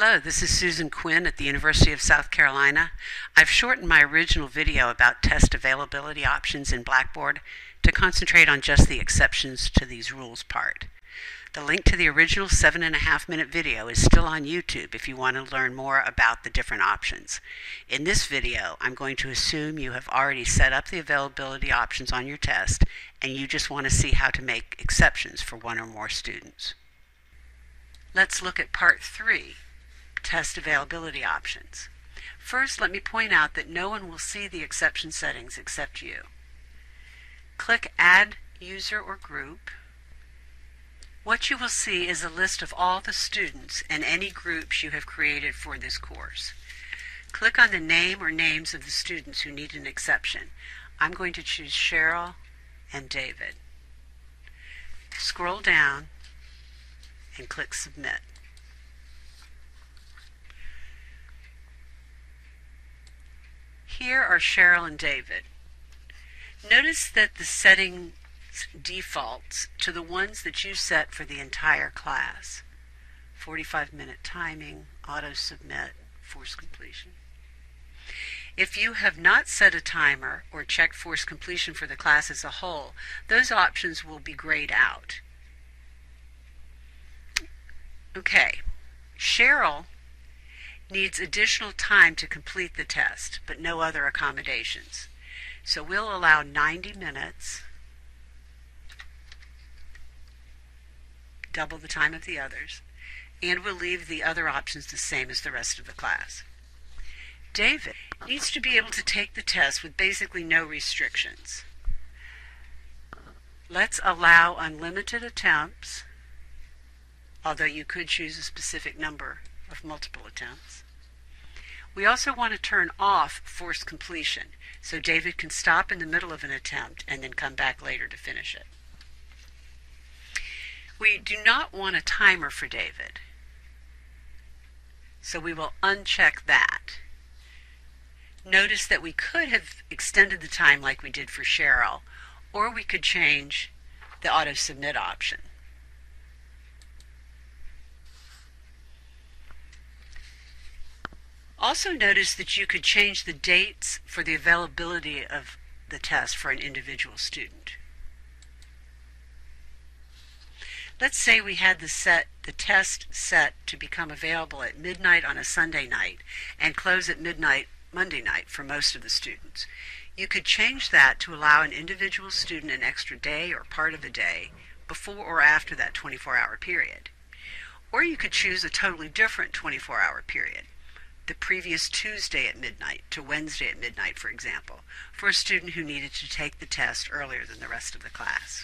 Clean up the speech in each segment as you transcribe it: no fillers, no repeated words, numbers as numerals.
Hello, this is Susan Quinn at the University of South Carolina. I've shortened my original video about test availability options in Blackboard to concentrate on just the exceptions to these rules part. The link to the original 7.5-minute video is still on YouTube if you want to learn more about the different options. In this video, I'm going to assume you have already set up the availability options on your test and you just want to see how to make exceptions for one or more students. Let's look at Part 3, Test Availability Options. First, let me point out that no one will see the exception settings except you. Click Add User or Group. What you will see is a list of all the students and any groups you have created for this course. Click on the name or names of the students who need an exception. I'm going to choose Cheryl and David. Scroll down and click Submit. Here are Cheryl and David. Notice that the settings defaults to the ones that you set for the entire class. 45-minute timing, auto submit, force completion. If you have not set a timer or checked force completion for the class as a whole, those options will be grayed out. Okay, Cheryl needs additional time to complete the test, but no other accommodations. So we'll allow 90 minutes, double the time of the others, and we'll leave the other options the same as the rest of the class. David needs to be able to take the test with basically no restrictions. Let's allow unlimited attempts, although you could choose a specific number of multiple attempts. We also want to turn off forced completion, so David can stop in the middle of an attempt and then come back later to finish it. We do not want a timer for David, so we will uncheck that. Notice that we could have extended the time like we did for Cheryl, or we could change the auto submit option. Also notice that you could change the dates for the availability of the test for an individual student. Let's say we had the test set to become available at midnight on a Sunday night and close at midnight Monday night for most of the students. You could change that to allow an individual student an extra day or part of a day before or after that 24-hour period. Or you could choose a totally different 24-hour period, the previous Tuesday at midnight to Wednesday at midnight, for example, for a student who needed to take the test earlier than the rest of the class.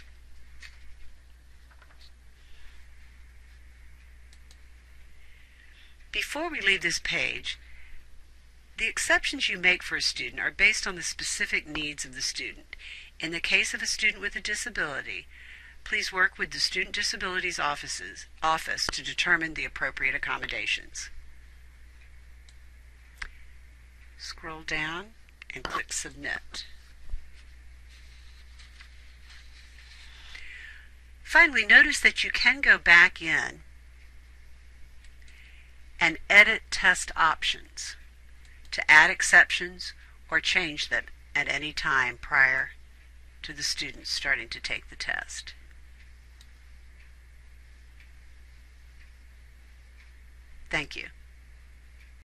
Before we leave this page, the exceptions you make for a student are based on the specific needs of the student. In the case of a student with a disability, please work with the Student Disabilities Office to determine the appropriate accommodations. Scroll down and click Submit. Finally, notice that you can go back in and edit test options to add exceptions or change them at any time prior to the student starting to take the test. Thank you.